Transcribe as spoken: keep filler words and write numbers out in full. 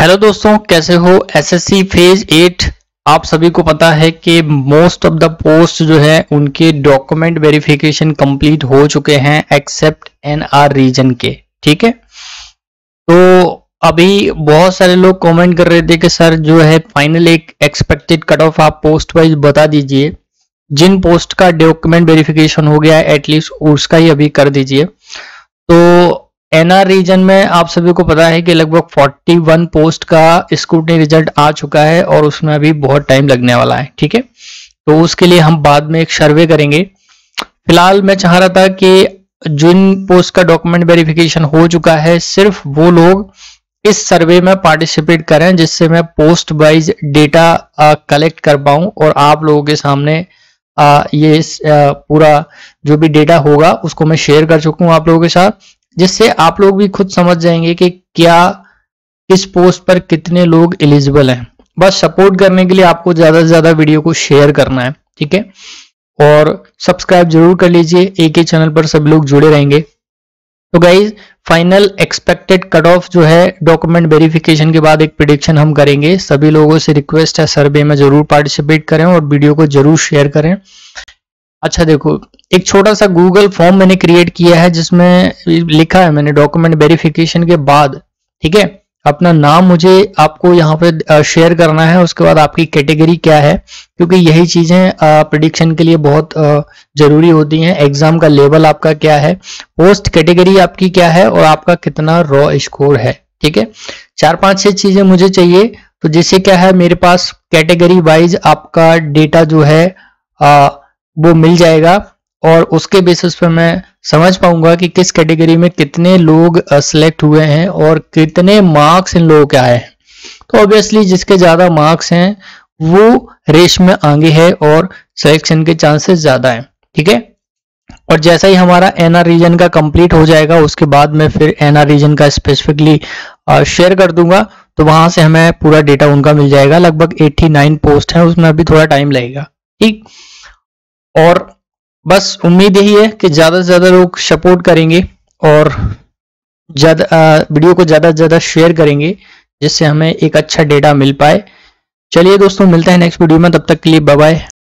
Hello दोस्तों, कैसे हो। एसएससी फेज एट आप सभी को पता है कि मोस्ट ऑफ द पोस्ट जो है उनके डॉक्यूमेंट वेरिफिकेशन कंप्लीट हो चुके हैं एक्सेप्ट एनआर रीजन के। ठीक है, तो अभी बहुत सारे लोग कमेंट कर रहे थे कि सर जो है फाइनल एक एक्सपेक्टेड कट ऑफ आप पोस्ट वाइज बता दीजिए। जिन पोस्ट का डॉक्यूमेंट वेरिफिकेशन हो गया है एटलीस्ट उसका ही अभी कर दीजिए। तो एनआर रीजन में आप सभी को पता है कि लगभग इकतालीस पोस्ट का स्क्रूटनी रिजल्ट आ चुका है और उसमें अभी बहुत टाइम लगने वाला है। ठीक है, तो उसके लिए हम बाद में एक सर्वे करेंगे। फिलहाल मैं चाह रहा था कि जिन पोस्ट का डॉक्यूमेंट वेरिफिकेशन हो चुका है सिर्फ वो लोग इस सर्वे में पार्टिसिपेट करें, जिससे मैं पोस्ट वाइज डेटा कलेक्ट कर पाऊं और आप लोगों के सामने आ, ये आ, पूरा जो भी डेटा होगा उसको मैं शेयर कर चुका हूं आप लोगों के साथ, जिससे आप लोग भी खुद समझ जाएंगे कि क्या इस पोस्ट पर कितने लोग एलिजिबल हैं। बस सपोर्ट करने के लिए आपको ज्यादा से ज्यादा वीडियो को शेयर करना है। ठीक है, और सब्सक्राइब जरूर कर लीजिए, एक ही चैनल पर सब लोग जुड़े रहेंगे। तो guys final expected cut off जो है डॉक्यूमेंट वेरिफिकेशन के बाद एक प्रिडिक्शन हम करेंगे। सभी लोगों से रिक्वेस्ट है सर्वे में जरूर पार्टिसिपेट करें और वीडियो को जरूर शेयर करें। अच्छा देखो, एक छोटा सा गूगल फॉर्म मैंने क्रिएट किया है जिसमें लिखा है मैंने डॉक्यूमेंट वेरिफिकेशन के बाद, ठीक है, अपना नाम मुझे आपको यहाँ पे शेयर करना है, उसके बाद आपकी कैटेगरी क्या है, क्योंकि यही चीजें प्रिडिक्शन के लिए बहुत जरूरी होती हैं। एग्जाम का लेवल आपका क्या है, पोस्ट कैटेगरी आपकी क्या है और आपका कितना रॉ स्कोर है। ठीक है, चार पांच छह चीजें मुझे चाहिए, तो जिससे क्या है मेरे पास कैटेगरी वाइज आपका डेटा जो है आ, वो मिल जाएगा और उसके बेसिस पे मैं समझ पाऊंगा कि किस कैटेगरी में कितने लोग सिलेक्ट हुए हैं और कितने मार्क्स इन लोगों के आए हैं। तो ऑब्वियसली जिसके ज्यादा मार्क्स हैं वो रेस में आगे है और सिलेक्शन के चांसेस ज्यादा हैं। ठीक है, और जैसा ही हमारा एनआर रीजन का कंप्लीट हो जाएगा उसके बाद मैं फिर एनआर रीजन का स्पेसिफिकली शेयर कर दूंगा, तो वहां से हमें पूरा डेटा उनका मिल जाएगा। लगभग नवासी पोस्ट है, उसमें अभी थोड़ा टाइम लगेगा। ठीक, और बस उम्मीद यही है कि ज्यादा से ज्यादा लोग सपोर्ट करेंगे और ज्यादा वीडियो को ज्यादा से ज्यादा शेयर करेंगे, जिससे हमें एक अच्छा डेटा मिल पाए। चलिए दोस्तों, मिलते हैं नेक्स्ट वीडियो में, तब तक के लिए बाय बाय।